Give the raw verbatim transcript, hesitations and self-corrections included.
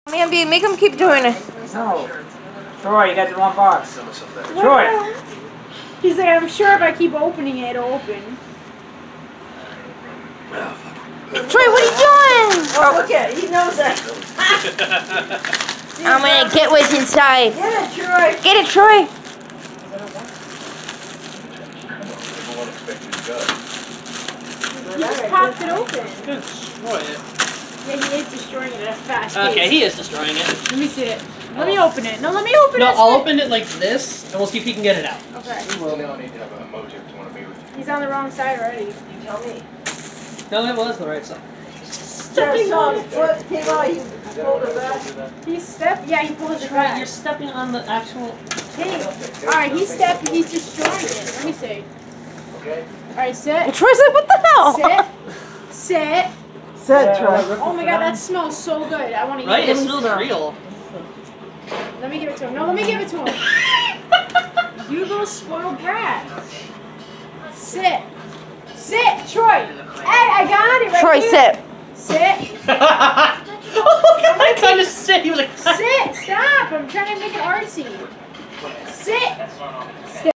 Man, B, make him keep doing it. No. Troy, you got the wrong box. Troy! He's like, I'm sure if I keep opening it, it'll open. Troy, what are you doing? Oh, look at it. He knows that. I'm gonna get what's inside. Get it, Troy. Get it, Troy. He just popped it open. He's gonna destroy it. Yeah, he is destroying it at a fast pace. Okay, he is destroying it. Let me see it. Let me open it. No, let me open No, it. I'll open it like this, and we'll see if he can get it out. Okay. Well, they all need to have a motive to want to be with you. He's on the wrong side already. You tell me. No, it was the right side. Stepping on his foot came out. You pulled it back. He stepped. Yeah, he pulled it Right, back. you're stepping on the actual... Hey. Alright, he stepped. He's destroying it. Let me see. Okay? Alright, sit. Troy's like, what the hell? Sit. Sit. Sit, Troy. Oh my god, that smells so good. I want to Right? eat It it. smells real. Let me give it to him. No, let me give it to him. You little spoiled brat. Sit. Sit, Troy. Hey, I got it right Troy, here. sit. Sit. Oh, look at my kind of sit. He was like... Sit. Stop. I'm trying to make it artsy. Sit.